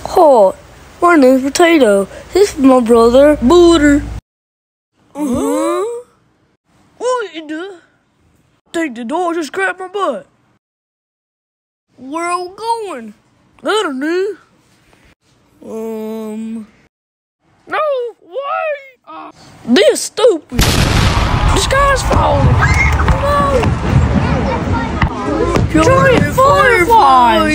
Hi, my name's Potato. This is my brother, Booter. What you do? I think the dog just grabbed my butt. Where are we going? I don't know. No, wait! This stupid. The sky's falling. No! Giant fireflies!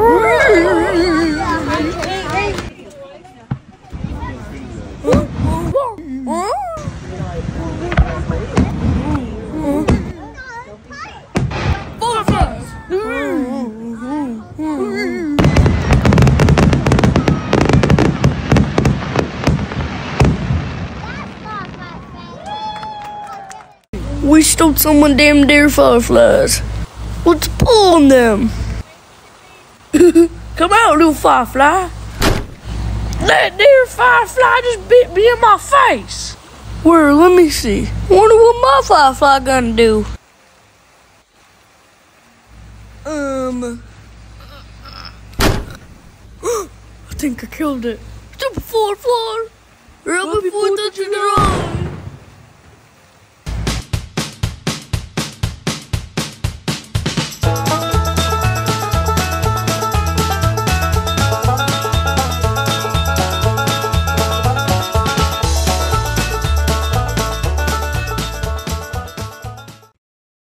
We stole some of them dear fireflies. Let's pull on them. Come out, little firefly. That dear firefly just bit me in my face. Where? Let me see. Wonder what my firefly gonna do. I think I killed it. Stupid firefly. Right before touching the